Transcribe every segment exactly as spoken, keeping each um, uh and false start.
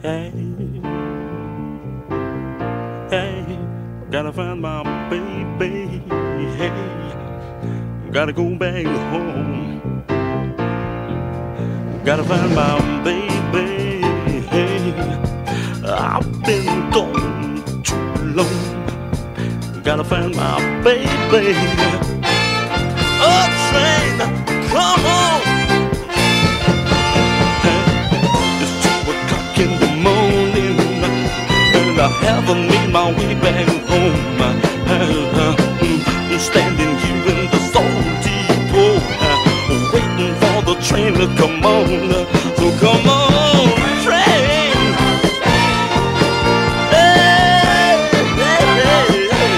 Hey, hey, gotta find my baby. Hey, gotta go back home. Gotta find my baby. Hey, I've been gone too long. Gotta find my baby. Oh, train, come on. I haven't made my way back home. I'm standing here in the Soul Depot, waiting for the train to come on. So come on, train. Hey, hey, hey, hey.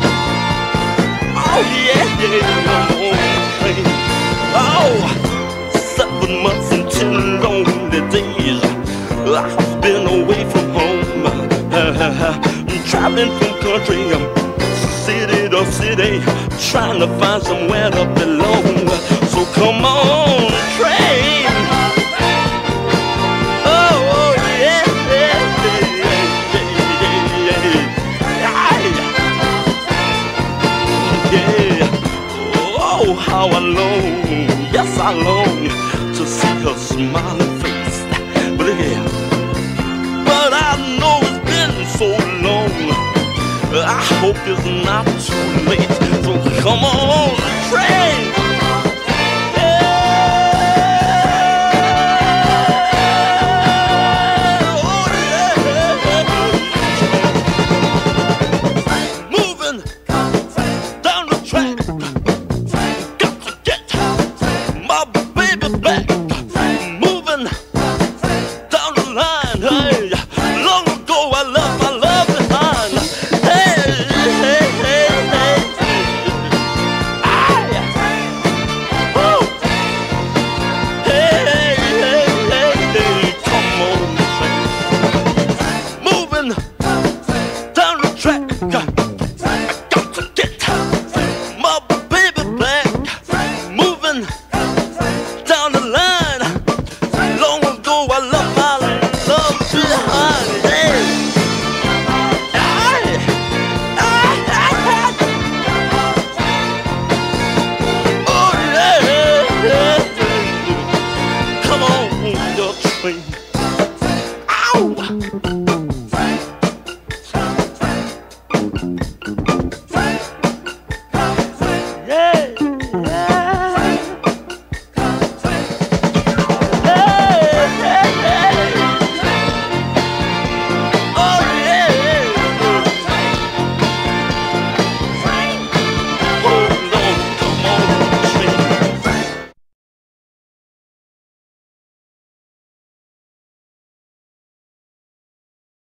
Oh yeah, yeah, come on, train. Oh, seven months and ten lonely days I've been away from home. I'm traveling from country, city to city, trying to find somewhere to belong. So come on, train. Oh, yeah, yeah, yeah, yeah, yeah, yeah. Oh, how I long, yes, I long to see her smiling face. But yeah, but I know so long, I hope it's not too late. So come on, train. Yeah. Oh, yeah. Moving down the track, got to get my baby back. Moving down the line, hey. Long ago I left my love behind. Hey, hey, hey, hey. Aye. Woo. Hey, hey, hey, hey, hey. Come on, train. Moving down the track, I got to get my baby back. Moving down the line. Long ago I left my love behind. Come on, your train.